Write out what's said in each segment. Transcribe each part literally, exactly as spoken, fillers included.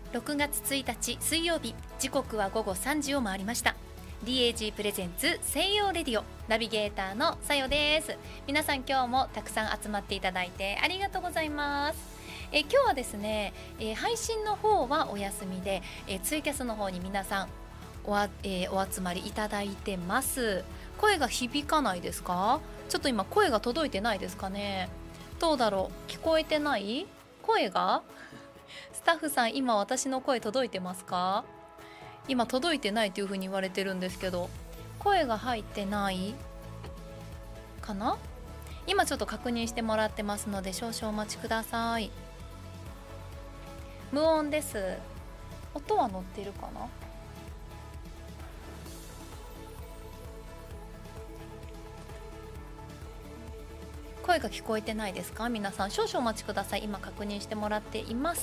ろくがつついたち水曜日、時刻は午後さんじを回りました。 ディーエージー プレゼンツ西洋レディオ、ナビゲーターのさよです。皆さん今日もたくさん集まっていただいてありがとうございます。え今日はですね、え配信の方はお休みで、えツイキャスの方に皆さんおあ、えー、お集まりいただいてます。声が響かないですか？ちょっと今声が届いてないですかね。どうだろう、聞こえてない？声がスタッフさん、今私の声届いてますか？今届いてないというふうに言われてるんですけど、声が入ってないかな。今ちょっと確認してもらってますので少々お待ちください。無音です。音は乗ってるかな。声が聞こえてないですか？皆さん少々お待ちください。今確認してもらっています。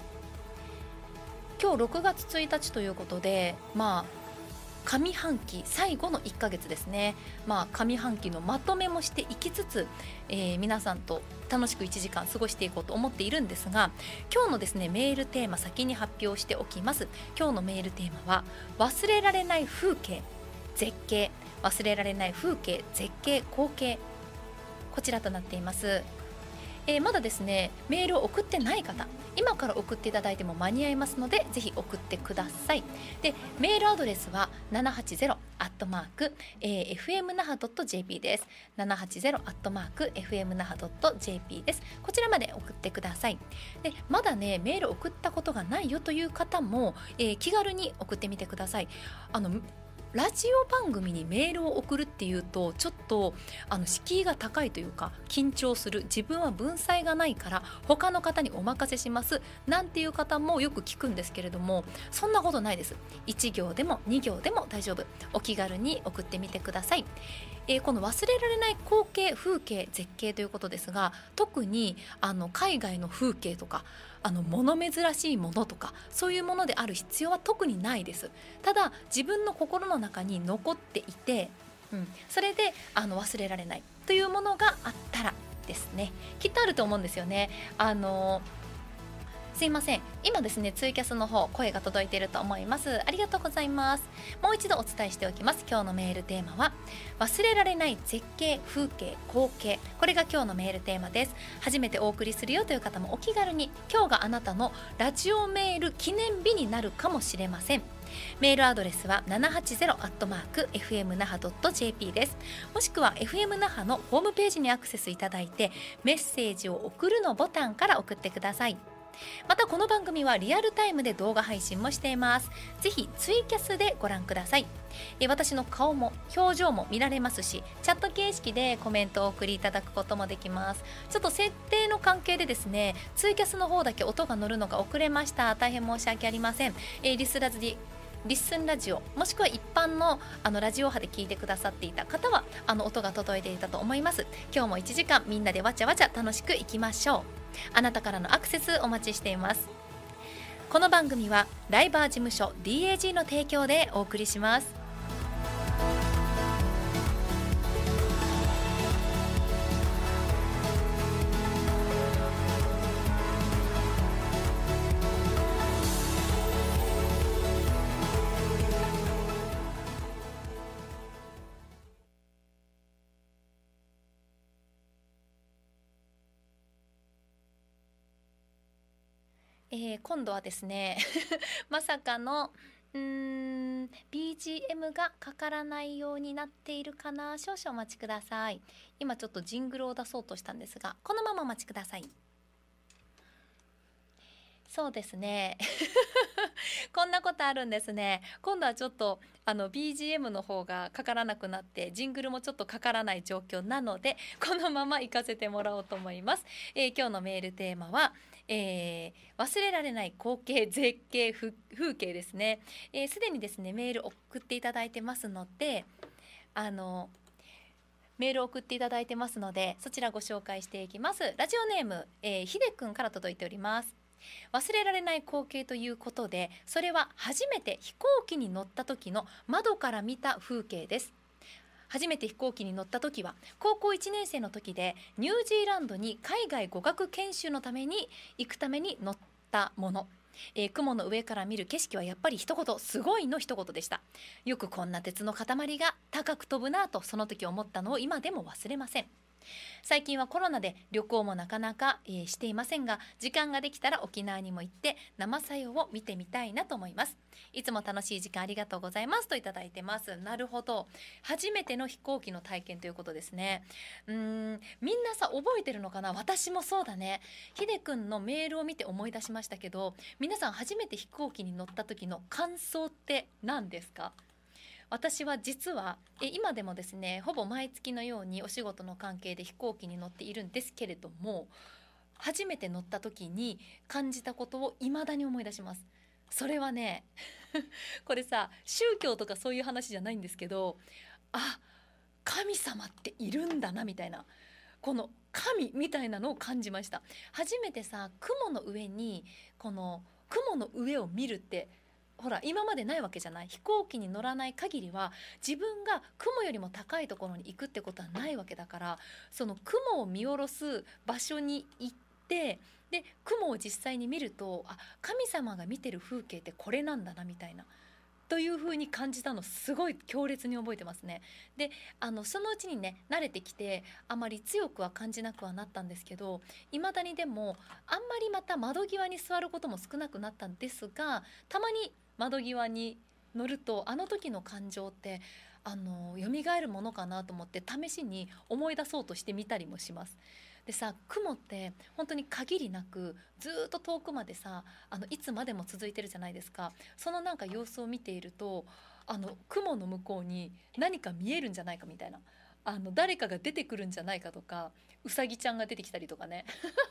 今日ろくがつついたちということで、まあ上半期最後のいっかげつですね。まあ上半期のまとめもしていきつつ、えー、皆さんと楽しくいちじかん過ごしていこうと思っているんですが、今日のですねメールテーマ先に発表しておきます。今日のメールテーマは忘れられない風景絶景、忘れられない風景絶景光景、こちらとなっています。えー、まだですねメールを送ってない方、今から送っていただいても間に合いますのでぜひ送ってください。でメールアドレスはななはちゼロアットマークエフエム那覇ドットジェーピー です。ななはちゼロアットマークエフエム那覇ドットジェーピー です。こちらまで送ってください。でまだねメール送ったことがないよという方も、えー、気軽に送ってみてください。あのラジオ番組にメールを送るっていうとちょっとあの敷居が高いというか緊張する、自分は文才がないから他の方にお任せしますなんていう方もよく聞くんですけれども、そんなことないです。いち行でもに行でも大丈夫。お気軽に送ってみてください。えー、この忘れられない光景風景絶景ということですが、特にあの海外の風景とかあの物珍しいものとかそういうものである必要は特にないです。ただ自分の心の中に残っていて、うん、それであの忘れられないというものがあったらですね、きっとあると思うんですよね。あのすいません、今ですねツイキャスの方声が届いていると思います。ありがとうございます。もう一度お伝えしておきます。今日のメールテーマは忘れられない絶景風景光景、これが今日のメールテーマです。初めてお送りするよという方もお気軽に、今日があなたのラジオメール記念日になるかもしれません。メールアドレスはななはちゼロアットマークエフエム那覇ドットジェーピー です。もしくは エフエム 那覇のホームページにアクセスいただいてメッセージを送るのボタンから送ってください。またこの番組はリアルタイムで動画配信もしています。ぜひツイキャスでご覧ください。え私の顔も表情も見られますし、チャット形式でコメントをお送りいただくこともできます。ちょっと設定の関係でですねツイキャスの方だけ音が乗るのが遅れました。大変申し訳ありません。えー、リスラジリッスンラジオもしくは一般のあのラジオ波で聞いてくださっていた方はあの音が届いていたと思います。今日もいちじかんみんなでわちゃわちゃ楽しくいきましょう。あなたからのアクセスお待ちしています。この番組はライバー事務所 ディーエージー の提供でお送りします。えー、今度はですねまさかのうーん ビージーエム がかからないようになっているかな。少々お待ちください。今ちょっとジングルを出そうとしたんですが、このままお待ちください。そうですねこんなことあるんですね。今度はちょっとあの ビージーエム の方がかからなくなってジングルもちょっとかからない状況なので、このまま行かせてもらおうと思います。えー、今日のメールテーマは、えー、忘れられない光景絶景風景ですね。えー、すでにですねメール送っていただいてますので、あのメールを送っていただいてますのでそちらご紹介していきます。ラジオネーム、えー、ひでくんから届いております。忘れられない光景ということで、それは初めて飛行機に乗った時の窓から見た風景です。初めて飛行機に乗った時は高校いちねん生の時で、ニュージーランドに海外語学研修のために行くために乗ったもの。 えー雲の上から見る景色はやっぱり一言すごいの一言でした。よくこんな鉄の塊が高く飛ぶなぁとその時思ったのを今でも忘れません。最近はコロナで旅行もなかなか、えーしていませんが、時間ができたら沖縄にも行って生作用を見てみたいなと思います。いつも楽しい時間ありがとうございますといただいてます。なるほど、初めての飛行機の体験ということですね。うーんみんなさ覚えてるのかな。私もそうだね。ひでくんのメールを見て思い出しましたけど、皆さん初めて飛行機に乗った時の感想って何ですか？私は実はえ今でもですね、ほぼ毎月のようにお仕事の関係で飛行機に乗っているんですけれども、初めて乗った時に感じたことを未だに思い出します。それはねこれさ宗教とかそういう話じゃないんですけど、あ、神様っているんだなみたいな、この神みたいなのを感じました。初めてさ雲の上にこの雲の上を見るってほら今までないわけじゃない。飛行機に乗らない限りは自分が雲よりも高いところに行くってことはないわけだから、その雲を見下ろす場所に行ってで雲を実際に見ると、あ、神様が見てる風景ってこれなんだなみたいなという風に感じたのすごい強烈に覚えてますね。であのそのうちにね慣れてきてあまり強くは感じなくはなったんですけど、いまだにでもあんまりまた窓際に座ることも少なくなったんですが、たまに窓際に乗るとあの時の感情ってあの蘇るものかなと思って試しに思い出そうとしてみたりもします。でさ雲って本当に限りなくずーっと遠くまでさあのいつまでも続いてるじゃないですか。そのなんか様子を見ているとあの雲の向こうに何か見えるんじゃないかみたいな、あの誰かが出てくるんじゃないかとか、うさぎちゃんが出てきたりとかね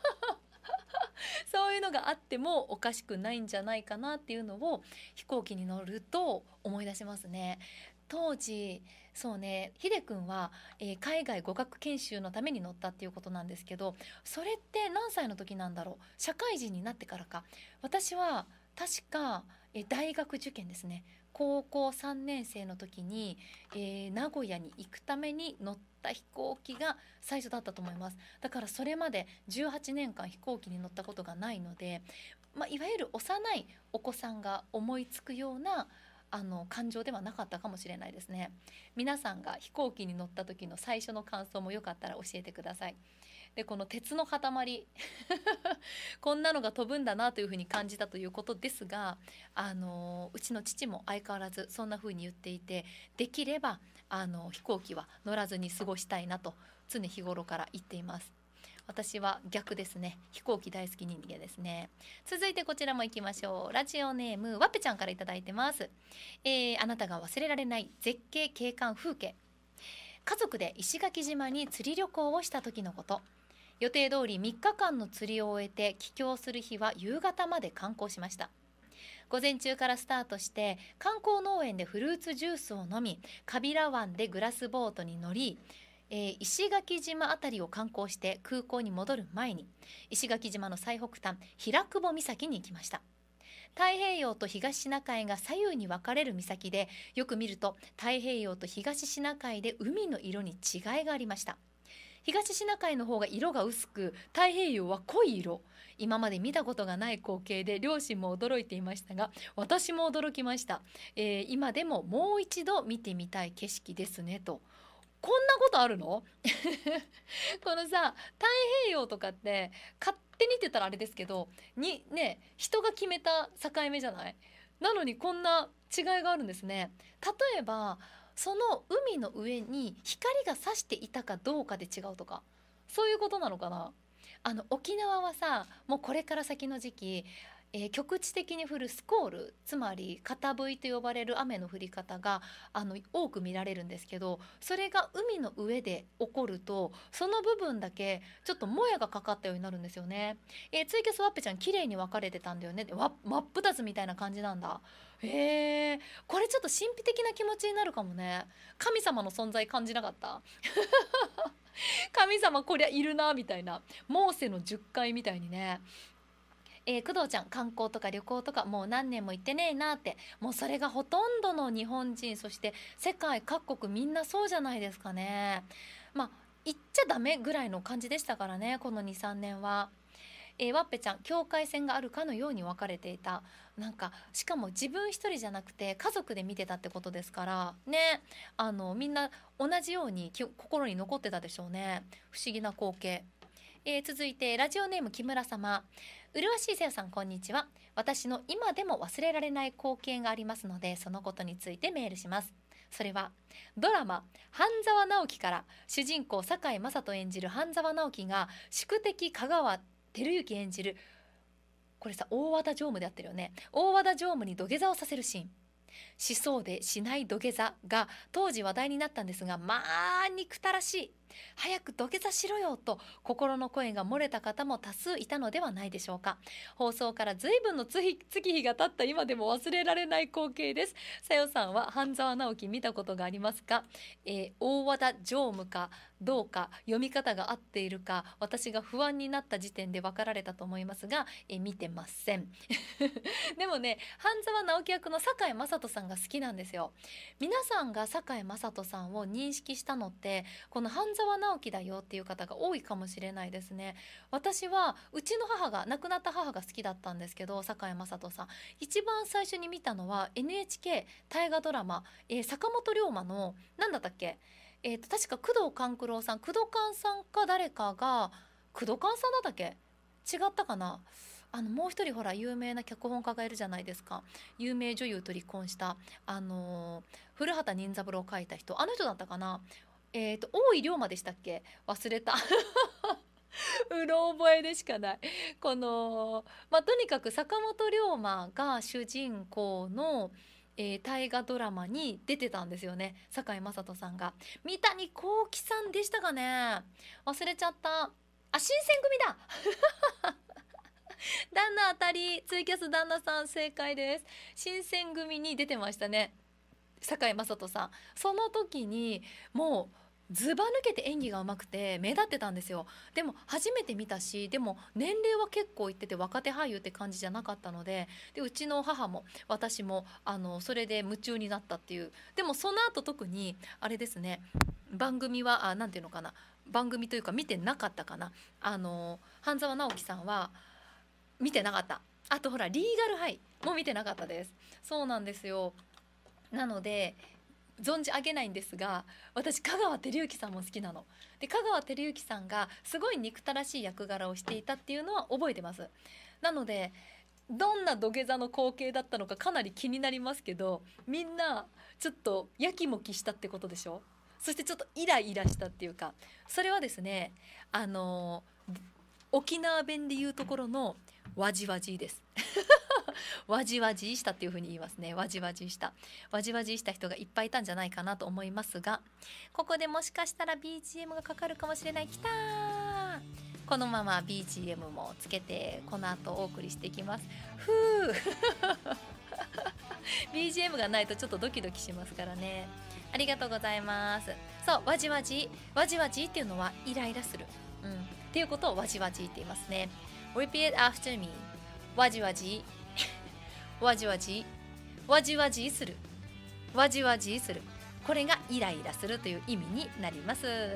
そういうのがあってもおかしくないんじゃないかなっていうのを飛行機に乗ると思い出しますね。当時そうね、ひでくんは、えー海外語学研修のために乗ったっていうことなんですけど、それって何歳の時なんだろう。社会人になってからか。私は確か、えー大学受験ですね。高校さんねん生の時に、えー名古屋に行くために乗った飛行機が最初だったと思います。だからそれまでじゅうはちねんかん飛行機に乗ったことがないので、まあ、いわゆる幼いお子さんが思いつくようなあの感情ではなかったかもしれないですね。皆さんが飛行機に乗った時の最初の感想もよかったら教えてください。でこの鉄の塊こんなのが飛ぶんだなというふうに感じたということですが、あのうちの父も相変わらずそんなふうに言っていて、できればあの飛行機は乗らずに過ごしたいなと常日頃から言っています。私は逆ですね。飛行機大好き人間ですね。続いてこちらも行きましょう。ラジオネームわっぺちゃんからいただいてます。えーあなたが忘れられない絶景景観風景。家族で石垣島に釣り旅行をした時のこと。予定通りみっかかんの釣りを終えて帰郷する日は夕方まで観光しました。午前中からスタートして観光農園でフルーツジュースを飲み、カビラ湾でグラスボートに乗り、えー石垣島あたりを観光して空港に戻る前に石垣島の最北端平久保岬に行きました。太平洋と東シナ海が左右に分かれる岬で、よく見ると太平洋と東シナ海で海の色に違いがありました。東シナ海の方が色が薄く、太平洋は濃い色。今まで見たことがない光景で両親も驚いていましたが、私も驚きました。えー今でももう一度見てみたい景色ですねと。こんなことあるのこのさ太平洋とかって勝手にって言ったらあれですけどにね、人が決めた境目じゃない。なのにこんな違いがあるんですね。例えばその海の上に光が差していたかどうかで違うとか、そういうことなのかな。あの沖縄はさもうこれから先の時期、えー局地的に降るスコール、つまり片降りと呼ばれる雨の降り方があの多く見られるんですけど、それが海の上で起こるとその部分だけちょっともやがかかったようになるんですよね。えーツイキャスワッペちゃん綺麗に分かれてたんだよね。でわ真っ二つみたいな感じなんだ。へえ、これちょっと神秘的な気持ちになるかもね。神様の存在感じなかった？神様こりゃいるなみたいな、モーセのじゅっかいみたいにね。えー、工藤ちゃん、観光とか旅行とかもう何年も行ってねえなって、もうそれがほとんどの日本人、そして世界各国みんなそうじゃないですかね。まあ行っちゃダメぐらいの感じでしたからね、このにさんねんは。 えー、ワッペちゃん、境界線があるかのように分かれていた。なんかしかも自分一人じゃなくて家族で見てたってことですからね。あのみんな同じようにき心に残ってたでしょうね。不思議な光景。えー続いてラジオネーム木村様。麗しいせよさん、こんにちは。私の今でも忘れられない光景がありますので、そのことについてメールします。それはドラマ半沢直樹から主人公堺雅人演じる半沢直樹が宿敵香川照之演じる、これさ大和田常務であってるよね、大和田常務に土下座をさせるシーン。しそうでしない土下座が当時話題になったんですが、まあ憎たらしい、早く土下座しろよと心の声が漏れた方も多数いたのではないでしょうか。放送から随分の月日が経った今でも忘れられない光景です。さよさんは半沢直樹見たことがありますか？えー大和田常務かどうか、読み方が合っているか私が不安になった時点で分かられたと思いますが、えー見てませんでもね、半沢直樹役の堺雅人さんが好きなんですよ。皆さんが堺雅人さんを認識したのってこの半沢直樹だよっていう方が多いかもしれないですね。私はうちの母が、亡くなった母が好きだったんですけど、堺雅人さん一番最初に見たのは エヌエイチケー 大河ドラマ、えー坂本龍馬の何だったっけ、えーと確か宮藤官九郎さん、宮藤官さんか誰かが、宮藤官さんだったっけ、違ったかな。あのもう一人ほら有名な脚本家がいるじゃないですか。有名女優と離婚したあのー古畑任三郎を書いた人、あの人だったかな。えーと大井龍馬でしたっけ、忘れたうろ覚えでしかない。このまあとにかく坂本龍馬が主人公の、えー大河ドラマに出てたんですよね、堺雅人さんが。三谷幸喜さんでしたかね、忘れちゃった。あ、新選組だ旦那当たり、ツイキャス旦那さん正解です。新選組に出てましたね、堺雅人さん。その時にもうずば抜けて演技が上手くて目立ってたんですよ。でも初めて見たし、でも年齢は結構いってて若手俳優って感じじゃなかったので、でうちの母も私もあのそれで夢中になったっていう。でもその後特にあれですね、番組はあなんていうのかな、番組というか見てなかったかな。あの半沢直樹さんは見てなかった。あとほらリーガルハイも見てなかったです。そうなんですよ。なので存じ上げないんですが、私香川照之さんも好きなので、香川照之さんがすごい憎たらしい役柄をしていたっていうのは覚えてます。なのでどんな土下座の光景だったのかかなり気になりますけど、みんなちょっとやきもきしたってことでしょ。そしてちょっとイライラしたっていうか、それはですね、あの沖縄弁で言うところのわじわじですわじわじしたっていう風に言いますね。わじわじしたわじわじした人がいっぱいいたんじゃないかなと思いますが、ここでもしかしたら ビージーエム がかかるかもしれない。きたー、このまま ビージーエム もつけてこの後お送りしていきます。ふうビージーエム がないとちょっとドキドキしますからね。ありがとうございます。そう、わじわじわじわじっていうのはイライラする、うん、っていうことをわじわじって言いますね。 Repeat after me。 わじわじわじわじわじわじする、わじわじする、これがイライラするという意味になります。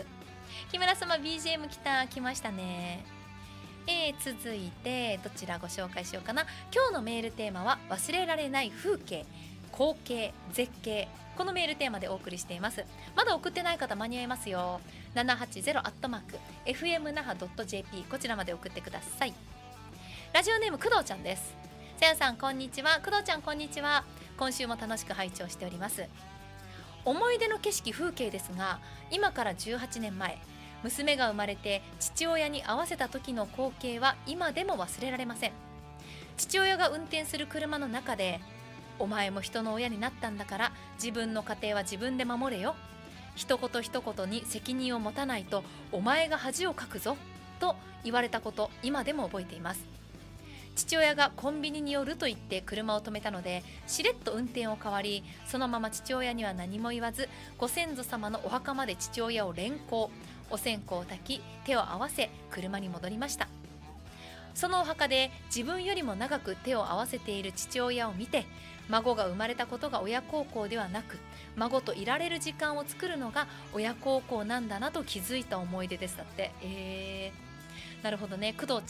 木村様 ビージーエム 来た来ましたね。えー、続いてどちらご紹介しようかな。今日のメールテーマは忘れられない風景、光景、絶景、このメールテーマでお送りしています。まだ送ってない方間に合いますよ。ななはちゼロアットマーク エフエム那覇 ドット ジェーピー こちらまで送ってください。ラジオネーム工藤ちゃんです。さやさんこんにちは。工藤ちゃんこんにちは。今週も楽しく拝聴しております。思い出の景色風景ですが、今からじゅうはちねんまえ、娘が生まれて父親に会わせた時の光景は今でも忘れられません。父親が運転する車の中で、お前も人の親になったんだから自分の家庭は自分で守れよ、一言一言に責任を持たないとお前が恥をかくぞと言われたこと、今でも覚えています。父親がコンビニに寄ると言って車を止めたので、しれっと運転を代わり、そのまま父親には何も言わず、ご先祖様のお墓まで父親を連行、お線香を焚き手を合わせ車に戻りました。そのお墓で自分よりも長く手を合わせている父親を見て、孫が生まれたことが親孝行ではなく、孫といられる時間を作るのが親孝行なんだなと気づいた思い出です。だって。えー、なるほどね。工藤ちゃん、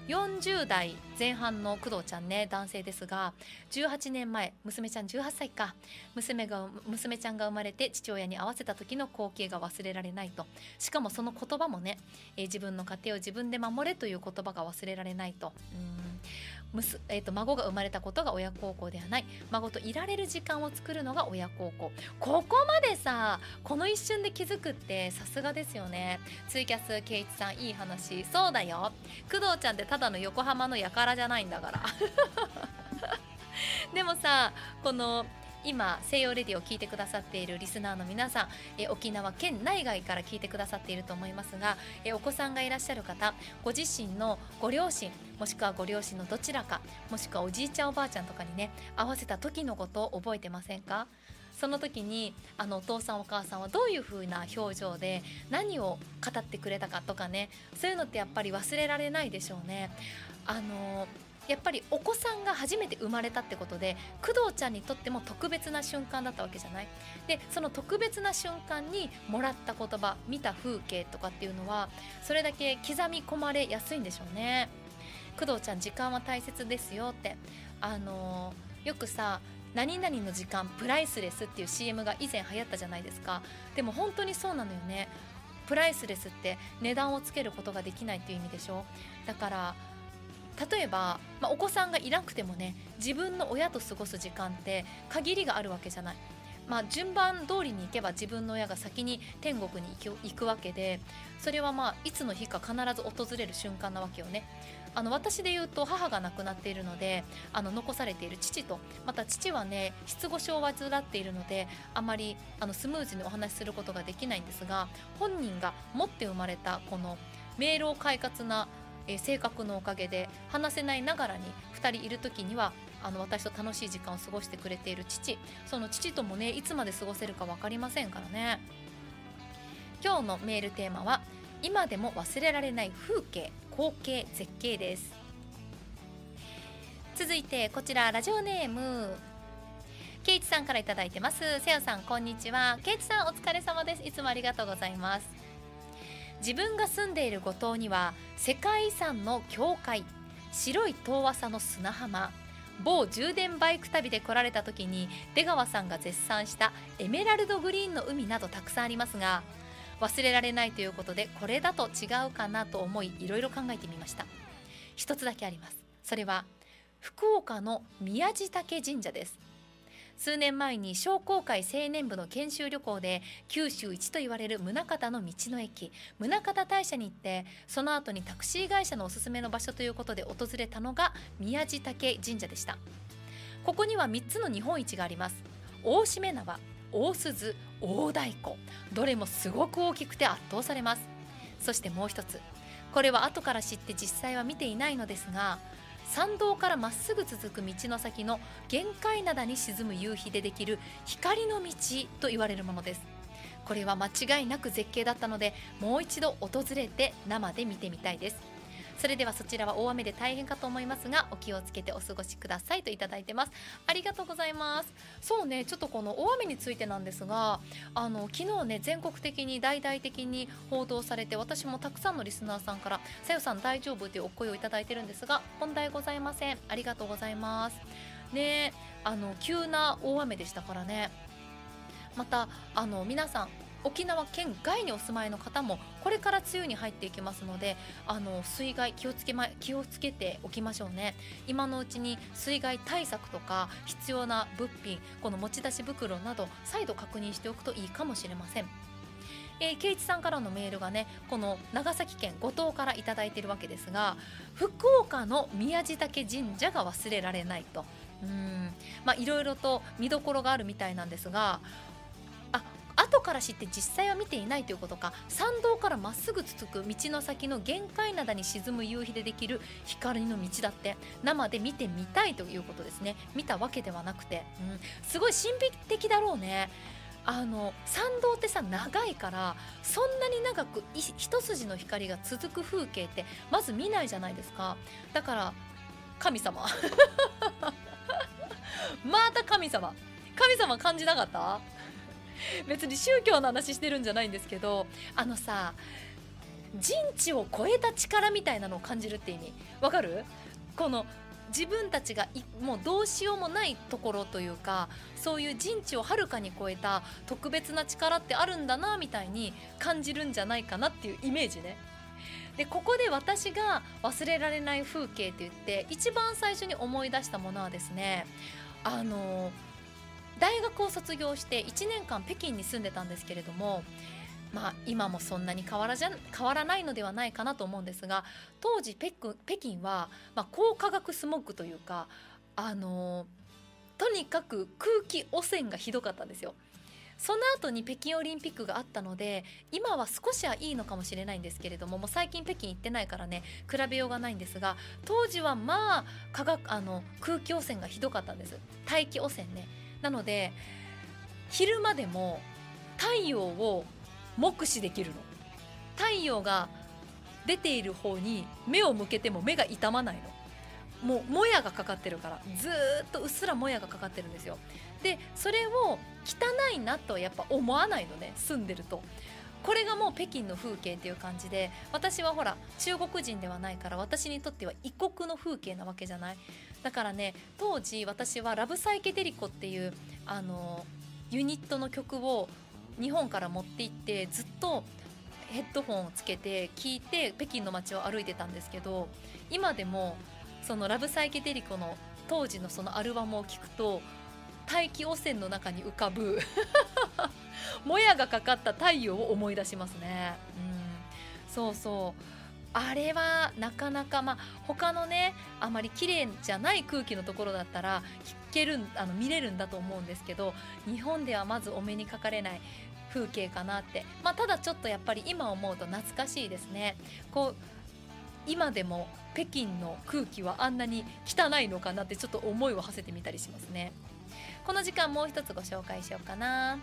よんじゅう代前半の工藤ちゃんね、男性ですが、じゅうはちねんまえ、娘ちゃんじゅうはっさいか、娘が娘ちゃんが生まれて父親に会わせた時の光景が忘れられないと。しかもその言葉もね、えー自分の家庭を自分で守れという言葉が忘れられないと。うんむすえー、と孫が生まれたことが親孝行ではない、孫といられる時間を作るのが親孝行。ここまでさ、この一瞬で気づくってさすがですよね。ツイキャスケイチさん、いい話。そうだよ、工藤ちゃんってただの横浜のやからじゃないんだからでもさ、この今西洋レディを聞いてくださっているリスナーの皆さん、え沖縄県内外から聞いてくださっていると思いますが、えお子さんがいらっしゃる方、ご自身のご両親、もしくはご両親のどちらか、もしくはおじいちゃんおばあちゃんとかにね、合わせた時のことを覚えてませんか？その時にあのお父さんお母さんはどういう風な表情で何を語ってくれたかとかね、そういうのってやっぱり忘れられないでしょうね。あのやっぱりお子さんが初めて生まれたってことで、工藤ちゃんにとっても特別な瞬間だったわけじゃない。でその特別な瞬間にもらった言葉、見た風景とかっていうのはそれだけ刻み込まれやすいんでしょうね。工藤ちゃん、時間は大切ですよって、あのよくさ、何々の時間プライスレスっていう シーエム が以前流行ったじゃないですか。でも本当にそうなのよね。プライスレスって値段をつけることができないっていう意味でしょ。だから例えば、まあ、お子さんがいなくてもね、自分の親と過ごす時間って限りがあるわけじゃない。まあ、順番通りに行けば自分の親が先に天国に行く、行くわけで、それはまあいつの日か必ず訪れる瞬間なわけよね。あの私で言うと母が亡くなっているので、あの残されている父と、また父はね失語症を患っているので、あまりあのスムーズにお話しすることができないんですが、本人が持って生まれたこの明朗快活なえー性格のおかげで、話せないながらにふたりいる時にはあの私と楽しい時間を過ごしてくれている父、その父ともねいつまで過ごせるか分かりませんからね。今日のメールテーマは、今でも忘れられない風景、光景、絶景です。続いてこちら、ラジオネームケイチさんからいただいてます。せよさん、こんにちは。ケイチさん、お疲れ様です。いつもありがとうございます。自分が住んでいる五島には世界遺産の教会、白い遠浅の砂浜、某充電バイク旅で来られた時に出川さんが絶賛したエメラルドグリーンの海などたくさんありますが、忘れられないということでこれだと違うかなと思い、いろいろ考えてみました。一つだけあります。それは福岡の宮地嶽神社です。数年前に商工会青年部の研修旅行で九州一と言われる宗像の道の駅、宗像大社に行って、その後にタクシー会社のおすすめの場所ということで訪れたのが宮地嶽神社でした。ここにはみっつの日本一があります。大しめ縄、大鈴、大太鼓、どれもすごく大きくて圧倒されます。そしてもう一つ、これは後から知って実際は見ていないのですが、参道からまっすぐ続く道の先の玄界灘に沈む夕日でできる光の道と言われるものです。これは間違いなく絶景だったので、もう一度訪れて生で見てみたいです。それではそちらは大雨で大変かと思いますが、お気をつけてお過ごしくださいといただいてます。ありがとうございます。そうね、ちょっとこの大雨についてなんですが、あの昨日ね全国的に大々的に報道されて、私もたくさんのリスナーさんからさよさん大丈夫というお声をいただいてるんですが、問題ございません。ありがとうございますね。あの急な大雨でしたからね。またあの皆さん沖縄県外にお住まいの方もこれから梅雨に入っていきますので、あの水害気をつけま、気をつけておきましょうね。今のうちに水害対策とか必要な物品、この持ち出し袋など再度確認しておくといいかもしれません。えー、ケイチさんからのメールがね、この長崎県五島からいただいているわけですが、福岡の宮地嶽神社が忘れられないと。うーんまあいろいろと見どころがあるみたいなんですが、あ後から知って実際は見ていないということか、参道からまっすぐ続く道の先の玄界灘に沈む夕日でできる光の道だって、生で見てみたいということですね。見たわけではなくて、うん、すごい神秘的だろうね。あの参道ってさ長いから、そんなに長く一筋の光が続く風景ってまず見ないじゃないですか。だから神様また神様神様感じなかった？別に宗教の話してるんじゃないんですけど、あのさ人知を超えた力みたいなのを感じるって意味わかる？この自分たちがいもうどうしようもないところというか、そういう人知をはるかに超えた特別な力ってあるんだなみたいに感じるんじゃないかなっていうイメージね。でここで私が忘れられない風景って言って一番最初に思い出したものはですね、あの大学を卒業していちねんかん北京に住んでたんですけれども、まあ今もそんなに変わらじゃ変わらないのではないかなと思うんですが、当時北京、北京は、まあ、高化学スモッグというか、あのとにかく空気汚染がひどかったんですよ。その後に北京オリンピックがあったので今は少しはいいのかもしれないんですけれども、もう最近北京行ってないからね比べようがないんですが、当時はまあ化学あの空気汚染がひどかったんです。大気汚染ね。なので昼間でも太陽を目視できるの。太陽が出ている方に目を向けても目が痛まないの。もうもやがかかってるから、ずーっとうっすらもやがかかってるんですよ。でそれを汚いなとはやっぱ思わないのね、住んでると。これがもう北京の風景っていう感じで、私はほら中国人ではないから私にとっては異国の風景なわけじゃない。だからね、当時私はラブサイケデリコっていうあのユニットの曲を日本から持って行ってずっとヘッドホンをつけて聴いて北京の街を歩いてたんですけど、今でもそのラブサイケデリコの当時のそのアルバムを聴くと大気汚染の中に浮かぶもやがかかった太陽を思い出しますね。うん、そうそう、あれはなかなか、まあ他のねあまり綺麗じゃない空気のところだったら聞けるあの見れるんだと思うんですけど、日本ではまずお目にかかれない風景かなって。まあただちょっとやっぱり今思うと懐かしいですね。こう今でも北京の空気はあんなに汚いのかなってちょっと思いを馳せてみたりしますね。この時間もう一つご紹介しようかな。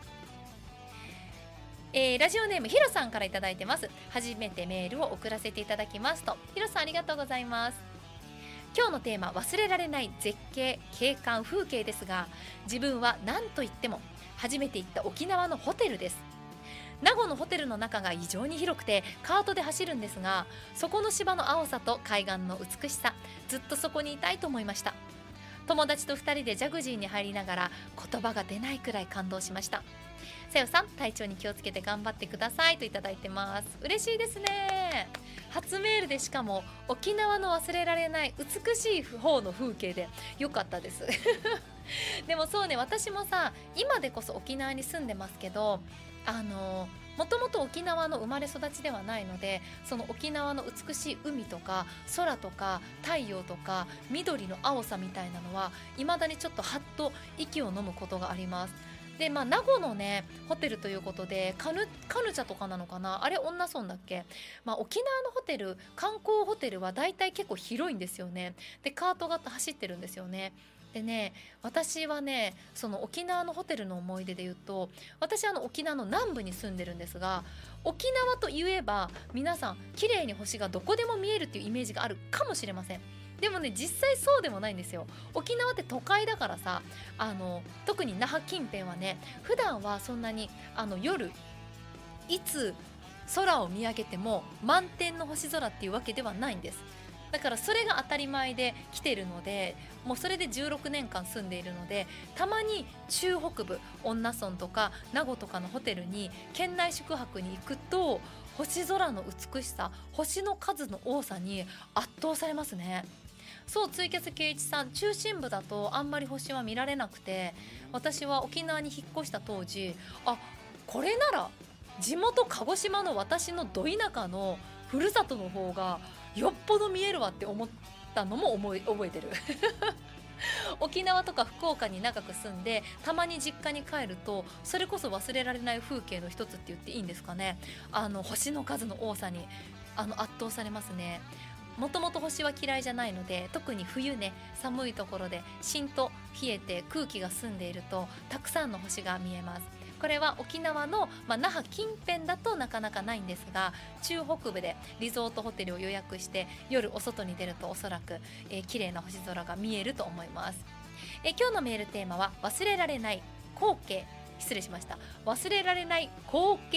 えー、ラジオネームひろさんからいただいてます。初めてメールを送らせていただきますと、ひろさんありがとうございます。今日のテーマ、忘れられない絶景、景観、風景ですが、自分は何と言っても初めて行った沖縄のホテルです。名護のホテルの中が異常に広くてカートで走るんですが、そこの芝の青さと海岸の美しさ、ずっとそこにいたいと思いました。友達とふたりでジャグジーに入りながら言葉が出ないくらい感動しました。さよさん、体調に気をつけて頑張ってくださいといただいてます。嬉しいですね。初メールで、しかも沖縄の忘れられない美しい方の風景でよかったですでもそうね、私もさ今でこそ沖縄に住んでますけど、あのもともと沖縄の生まれ育ちではないので、その沖縄の美しい海とか空とか太陽とか緑の青さみたいなのは未だにちょっとハッと息を飲むことがあります。でまあ名護のねホテルということで、カヌカヌチャとかなのかな、あれ女村だっけ、まあ、沖縄のホテル、観光ホテルはだいたい結構広いんですよね。でカートが走ってるんですよね。でね、私はねその沖縄のホテルの思い出で言うと、私あの沖縄の南部に住んでるんですが、沖縄といえば皆さん綺麗に星がどこでも見えるっていうイメージがあるかもしれません。でもね実際そうでもないんですよ。沖縄って都会だからさ、あの特に那覇近辺はね、普段はそんなにあの夜いつ空を見上げても満天の星空っていうわけではないんです。だからそれが当たり前で来てるので、もうそれでじゅうろくねんかん住んでいるので、たまに中北部恩納村とか名護とかのホテルに県内宿泊に行くと、星空の美しさ、星の数の多さに圧倒されますね。そう、ツイキャス圭一さん、中心部だとあんまり星は見られなくて、私は沖縄に引っ越した当時、あ、これなら地元鹿児島の私のど田舎のふるさとの方がよっぽど見えるわって思ったのも思い覚えてる沖縄とか福岡に長く住んで、たまに実家に帰るとそれこそ忘れられない風景の一つって言っていいんですかね、あの星の数の多さにあの圧倒されますね。もともと星は嫌いじゃないので、特に冬ね、寒いところでしんと冷えて空気が澄んでいるとたくさんの星が見えます。これは沖縄の、まあ、那覇近辺だとなかなかないんですが、中北部でリゾートホテルを予約して夜お外に出るとおそらく、えー、綺麗な星空が見えると思います。えー、今日のメールテーマは忘れられない光景、失礼しました、忘れられない光景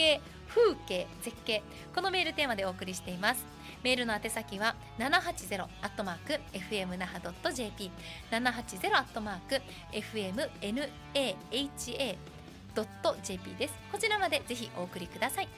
風景絶景、このメールテーマでお送りしています。メールの宛先はななはちゼロアットマーク エフエムナハドットジェーピー ななはちゼロアットマーク エフエムナハドットジェーピー です。こちらまでぜひお送りください。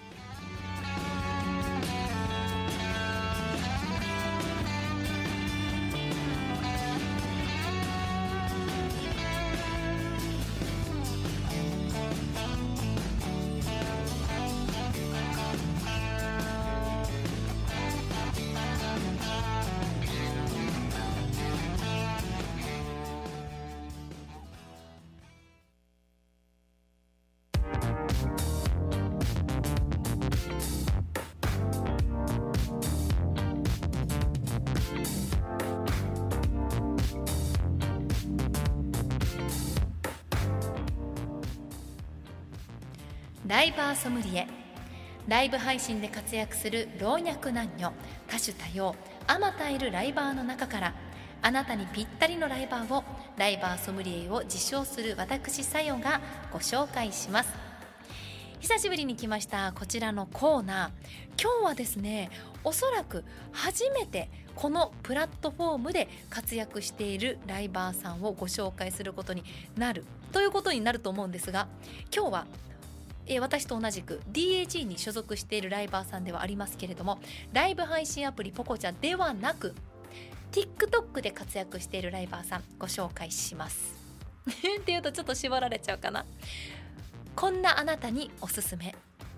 ライバーソムリエ、ライブ配信で活躍する老若男女、多種多様、あまたいるライバーの中からあなたにぴったりのライバーを、ライバーソムリエを自称する私さよがご紹介します。久しぶりに来ましたこちらのコーナー、今日はですね、おそらく初めてこのプラットフォームで活躍しているライバーさんをご紹介することになるということになると思うんですが、今日はえー、私と同じく ディーエージー に所属しているライバーさんではありますけれども、ライブ配信アプリポコチャではなく TikTok で活躍しているライバーさんご紹介しますっていうとちょっと絞られちゃうかな。こんなあなたにおすすめ、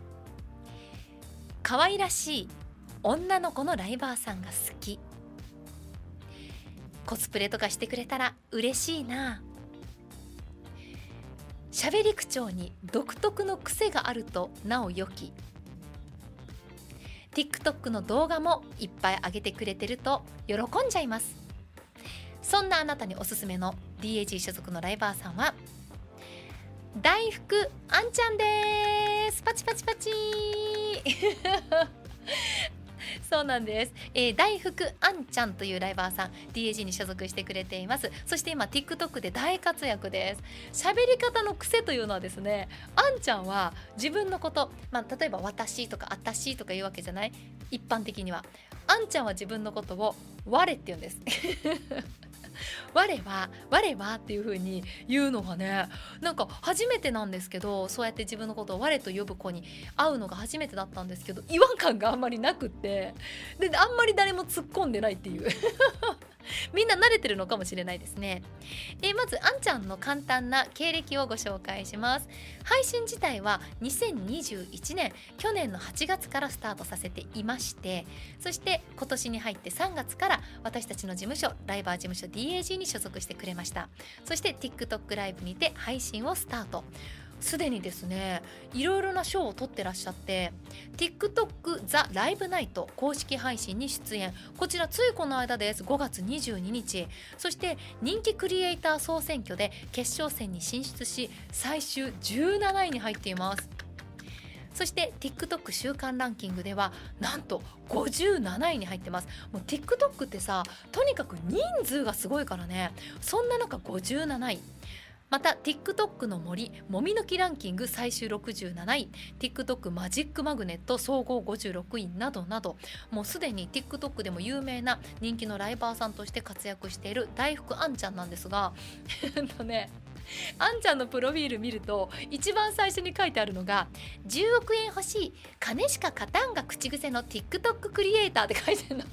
可愛らしい女の子のライバーさんが好き、コスプレとかしてくれたら嬉しいな、喋り口調に独特の癖があるとなお良き、 TikTok の動画もいっぱい上げてくれてると喜んじゃいます。そんなあなたにおすすめの ディーエージー 所属のライバーさんは大福あんちゃんです。パチパチパチそうなんです、えー、大福あんちゃんというライバーさん ディーエージー に所属してくれています。そして今 TikTok で大活躍です。喋り方の癖というのはですね、あんちゃんは自分のこと、まあ、例えば私とかあたしとか言うわけじゃない、一般的にはあんちゃんは自分のことを我って言うんです我は我はっていう風に言うのがね、なんか初めてなんですけど、そうやって自分のことを我と呼ぶ子に会うのが初めてだったんですけど、違和感があんまりなくって、であんまり誰も突っ込んでないっていうみんな慣れてるのかもしれないですね。えー、まずあんちゃんの簡単な経歴をご紹介します。配信自体はにせんにじゅういちねん、去年のはちがつからスタートさせていまして、そして今年に入ってさんがつから私たちの事務所、ライバー事務所 ディーエージー に所属してくれました。そして TikTok ライブにて配信をスタート。すでにですね、いろいろな賞を取ってらっしゃって TikTok ザライブナイト公式配信に出演、こちらついこの間です。ごがつにじゅうににち。そして人気クリエイター総選挙で決勝戦に進出し、最終じゅうなないに入っています。そして TikTok 週間ランキングではなんとごじゅうなないに入ってます。もう TikTok ってさ、とにかく人数がすごいからね、そんな中ごじゅうなない。また TikTok の森もみのきランキング最終ろくじゅうなない、 TikTok マジックマグネット総合ごじゅうろくいなどなど、もうすでに TikTok でも有名な人気のライバーさんとして活躍している大福あんちゃんなんですがえっとねあんちゃんのプロフィール見ると一番最初に書いてあるのがじゅうおくえん欲しい金しか勝たんが口癖の TikTok クリエイターって書いてるの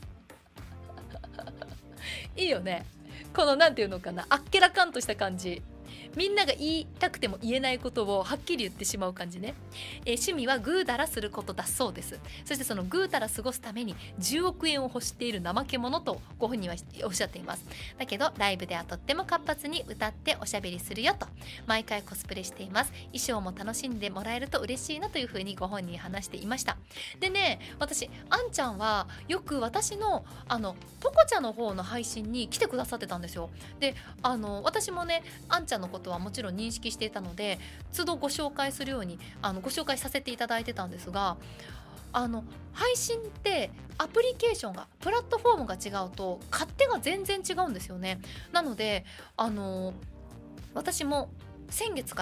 いいよね、このなんていうのかな、あっけらかんとした感じ、みんなが言いたくても言えないことをはっきり言ってしまう感じね。えー、趣味はぐうだらすることだそうです。そしてそのぐうたら過ごすためにじゅうおくえんを欲している怠け者とご本人はおっしゃっています。だけどライブではとっても活発に歌っておしゃべりするよと、毎回コスプレしています。衣装も楽しんでもらえると嬉しいなというふうにご本人話していました。でね、私あんちゃんはよく私のあのポコちゃんの方の配信に来てくださってたんですよ。で、あの私もねあんちゃんのことはもちろん認識していたので、都度ご紹介するようにあのご紹介させていただいてたんですが、あの配信ってアプリケーションがプラットフォームが違うと勝手が全然違うんですよね。なのであの私も先月から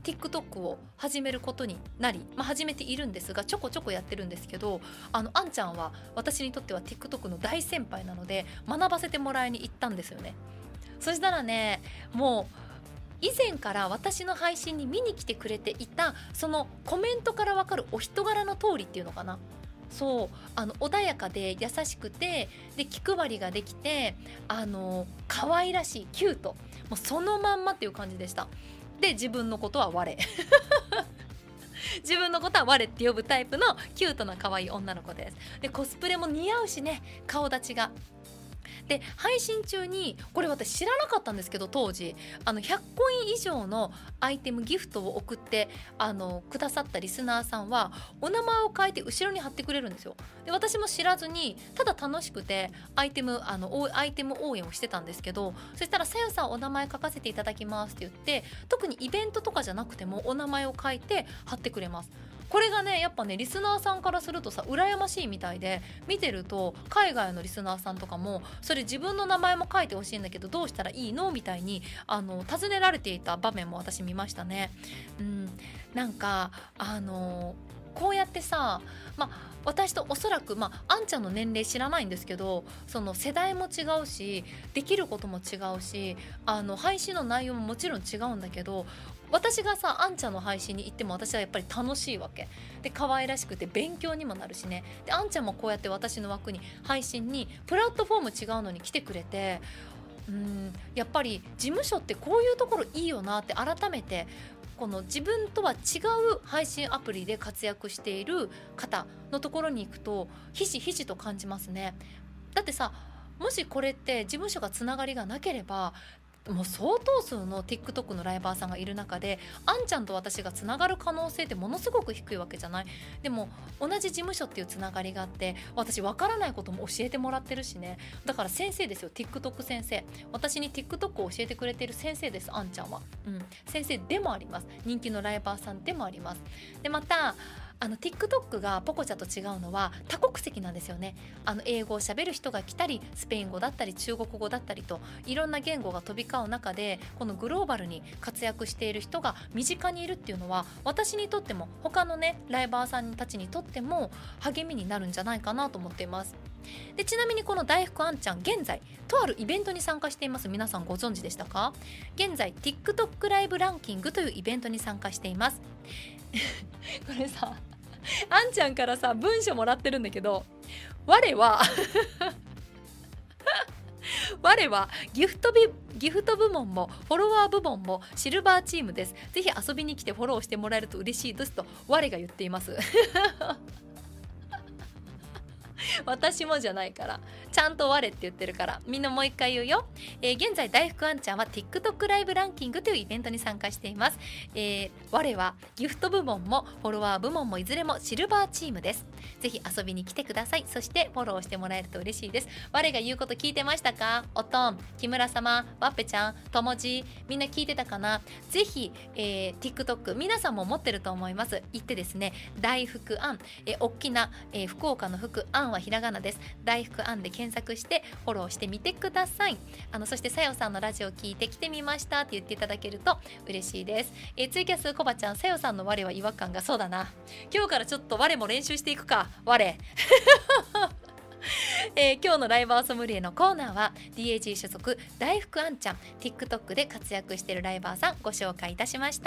TikTok を始めることになり、まあ、始めているんですが、ちょこちょこやってるんですけど、あのあんちゃんは私にとっては TikTok の大先輩なので学ばせてもらいに行ったんですよね。そしたらね、もう以前から私の配信に見に来てくれていたそのコメントから分かるお人柄の通りっていうのかな、そうあの穏やかで優しくて、で気配りができて、あの可愛らしいキュート、もうそのまんまっていう感じでした。で自分のことは我自分のことは我って呼ぶタイプのキュートな可愛い女の子です。でコスプレも似合うしね、顔立ちが。で配信中に、これ私知らなかったんですけど、当時あのひゃっコイン以上のアイテムギフトを送ってあのくださったリスナーさんはお名前を書いて後ろに貼ってくれるんですよ。で私も知らずにただ楽しくてアイテムあのアイテム応援をしてたんですけど、そしたらさよさんお名前書かせていただきますって言って、特にイベントとかじゃなくてもお名前を書いて貼ってくれます。これがねやっぱねリスナーさんからするとさ羨ましいみたいで、見てると海外のリスナーさんとかもそれ自分の名前も書いてほしいんだけどどうしたらいいのみたいにあの尋ねられていた場面も私見ましたね。うん、なんかあのこうやってさ、まあ私とおそらく、まあ、あんちゃんの年齢知らないんですけど、その世代も違うしできることも違うし、あの配信の内容ももちろん違うんだけど、私がさあんちゃんの配信に行っても私はやっぱり楽しいわけで、可愛らしくて勉強にもなるしね。であんちゃんもこうやって私の枠に配信にプラットフォーム違うのに来てくれて、うーんやっぱり事務所ってこういうところいいよなって改めて、この自分とは違う配信アプリで活躍している方のところに行くとひしひしと感じますね。だってさ、もしこれって事務所がつながりがなければもう相当数の TikTok のライバーさんがいる中であんちゃんと私がつながる可能性ってものすごく低いわけじゃない。でも同じ事務所っていうつながりがあって、私わからないことも教えてもらってるしね。だから先生ですよ、 TikTok 先生。私に TikTok を教えてくれてる先生です、あんちゃんは。うん、先生でもあります。人気のライバーさんでもあります。でまたあの TikTok がポコチャと違うのは多国籍なんですよね。あの英語を喋る人が来たり、スペイン語だったり中国語だったりといろんな言語が飛び交う中で、このグローバルに活躍している人が身近にいるっていうのは私にとっても他のねライバーさんたちにとっても励みになるんじゃないかなと思っています。でちなみにこの大福あんちゃん、現在とあるイベントに参加しています。皆さんご存知でしたか？現在 TikTok ライブランキングというイベントに参加しています。これさあんちゃんからさ文章もらってるんだけど、我は我はギフトビギフト部門もフォロワー部門もシルバーチームです。ぜひ遊びに来てフォローしてもらえると嬉しいですと我が言っています。私もじゃないから、ちゃんと我って言ってるから、みんなもう一回言うよ。えー、現在大福あんちゃんは TikTok ライブランキングというイベントに参加しています。えー、我はギフト部門もフォロワー部門もいずれもシルバーチームです。ぜひ遊びに来てください。そしてフォローしてもらえると嬉しいです。我が言うこと聞いてましたか？おとん、木村様、わっぺちゃん、ともじ、みんな聞いてたかな？ぜひ、えー、TikTok 皆さんも持ってると思います。行ってですね、大福あん、えー、大きな、えー、福岡の福、あんはひらがなです。大福あんで検索してフォローしてみてください。あのそしてさよさんのラジオ聞いて来てみましたって言っていただけると嬉しいです。えー、ツイキャスこばちゃん、さよさんの我は違和感が、そうだな、今日からちょっと我も練習していくか、我えー、今日のライバーソムリエのコーナーは ディーエージー 所属大福あんちゃん、 TikTok で活躍しているライバーさんご紹介いたしました。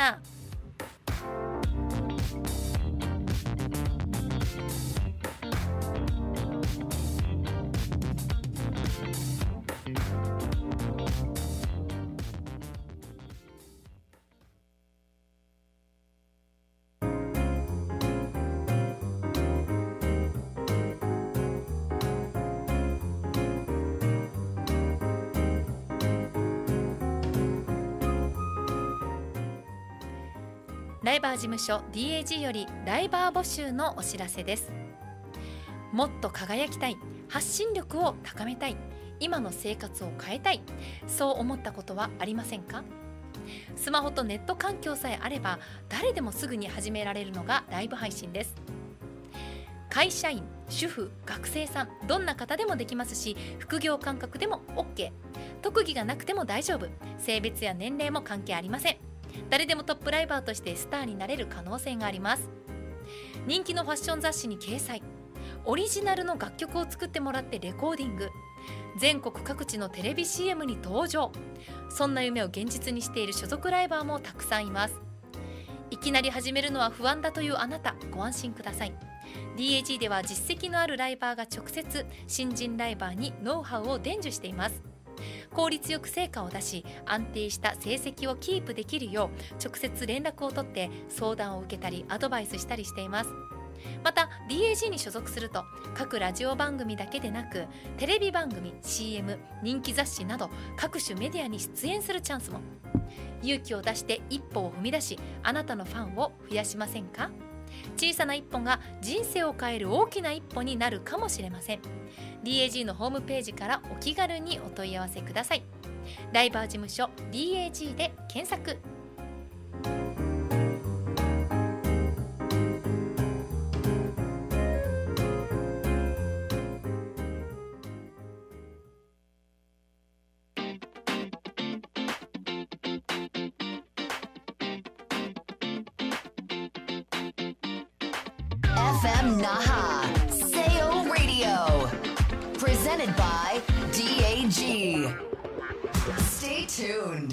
ライバー事務所 ディーエージー よりライバー募集のお知らせです。もっと輝きたい、発信力を高めたい、今の生活を変えたい、そう思ったことはありませんか？スマホとネット環境さえあれば誰でもすぐに始められるのがライブ配信です。会社員、主婦、学生さん、どんな方でもできますし、副業感覚でも オーケー、 特技がなくても大丈夫、性別や年齢も関係ありません。 誰でもトップライバーとしてスターになれる可能性があります。人気のファッション雑誌に掲載、オリジナルの楽曲を作ってもらってレコーディング、全国各地のテレビ シーエム に登場。そんな夢を現実にしている所属ライバーもたくさんいます。いきなり始めるのは不安だというあなた、ご安心ください。 ディーエージー では実績のあるライバーが直接新人ライバーにノウハウを伝授しています。効率よく成果を出し、安定した成績をキープできるよう直接連絡を取って相談を受けたりアドバイスしたりしています。また ディーエージー に所属すると、各ラジオ番組だけでなくテレビ番組、 シーエム、 人気雑誌など各種メディアに出演するチャンスも。勇気を出して一歩を踏み出し、あなたのファンを増やしませんか？小さな一歩が人生を変える大きな一歩になるかもしれません。 ディーエージー のホームページからお気軽にお問い合わせください。ライバー事務所 ディーエージー で検索。 エフエム Naha Seo Radio presented by ディーエージー. Stay tuned.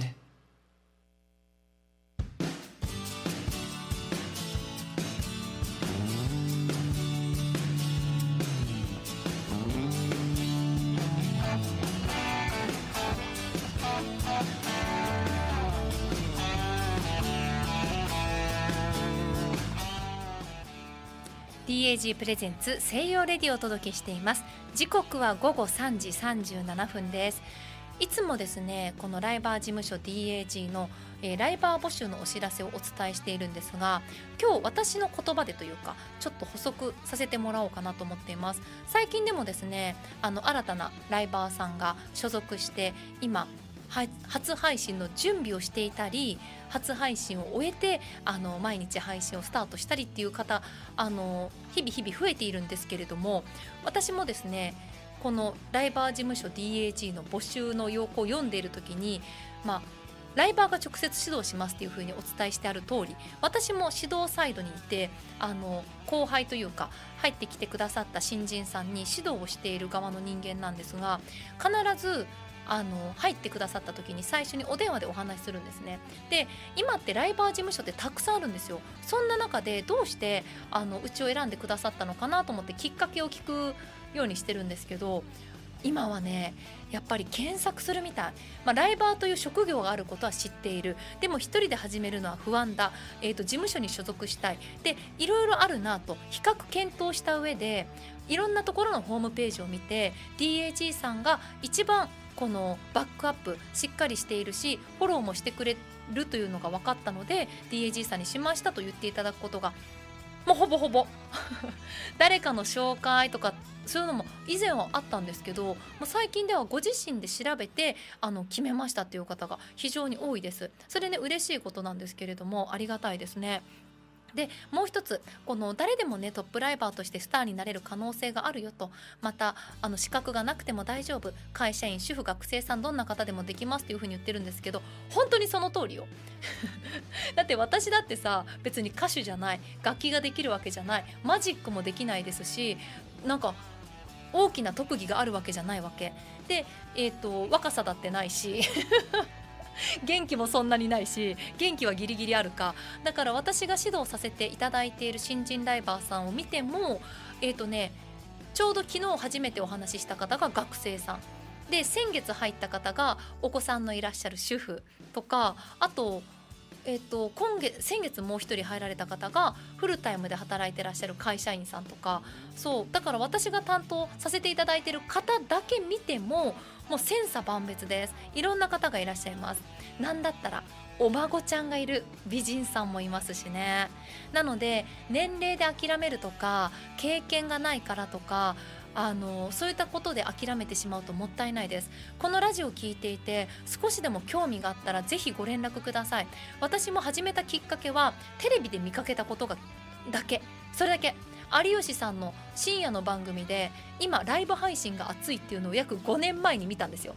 ディーエージー プレゼンツ西洋レディをお届けしています。時刻は午後さんじさんじゅうななふんです。いつもですね、このライバー事務所 ディーエージー の、えー、ライバー募集のお知らせをお伝えしているんですが、今日私の言葉でというかちょっと補足させてもらおうかなと思っています。最近でもですね、あの新たなライバーさんが所属して今初配信の準備をしていたり、初配信を終えてあの毎日配信をスタートしたりっていう方、あの日々日々増えているんですけれども、私もですねこのライバー事務所 ディーエージー の募集の要項を読んでいる時に、まあライバーが直接指導しますっていうふうにお伝えしてある通り、私も指導サイドにいて、あの後輩というか入ってきてくださった新人さんに指導をしている側の人間なんですが、必ずあの入ってくださった時に最初にお電話でお話しするんですね。で、今ってライバー事務所ってたくさんあるんですよ。そんな中でどうしてあのうちを選んでくださったのかなと思ってきっかけを聞くようにしてるんですけど、今はねやっぱり検索するみたい、まあ、ライバーという職業があることは知っている、でも一人で始めるのは不安だ、えーと、事務所に所属したいでいろいろあるなと比較検討した上で、いろんなところのホームページを見て ディーエージー さんが一番このバックアップしっかりしているし、フォローもしてくれるというのが分かったので ディーエージー さんにしましたと言っていただくことがもうほぼほぼ誰かの紹介とかそういうのも以前はあったんですけど、もう最近ではご自身で調べてあの決めましたっていう方が非常に多いです。それね嬉しいことなんですけれども、ありがたいですね。でもう一つ、この誰でもねトップライバーとしてスターになれる可能性があるよと、またあの資格がなくても大丈夫、会社員、主婦、学生さんどんな方でもできますっていう風に言ってるんですけど、本当にその通りよだって私だってさ、別に歌手じゃない、楽器ができるわけじゃない、マジックもできないですし、なんか大きな特技があるわけじゃないわけで、えーと、若さだってないし元気もそんなにないし、元気はギリギリあるか。だから私が指導させていただいている新人ライバーさんを見ても、えーとねちょうど昨日初めてお話しした方が学生さんで、先月入った方がお子さんのいらっしゃる主婦とか、あとえーと今月先月もう一人入られた方がフルタイムで働いてらっしゃる会社員さんとか、そうだから私が担当させていただいている方だけ見てももう千差万別です。いろんな方がいらっしゃいます。なんだったらお孫ちゃんがいる美人さんもいますしね。なので年齢で諦めるとか経験がないからとか、あのそういったことで諦めてしまうともったいないです。このラジオを聞いていて少しでも興味があったらぜひご連絡ください。私も始めたきっかけはテレビで見かけたことがだけ、それだけ。有吉さんの深夜の番組で今ライブ配信が熱いっていうのを約ごねんまえに見たんですよ。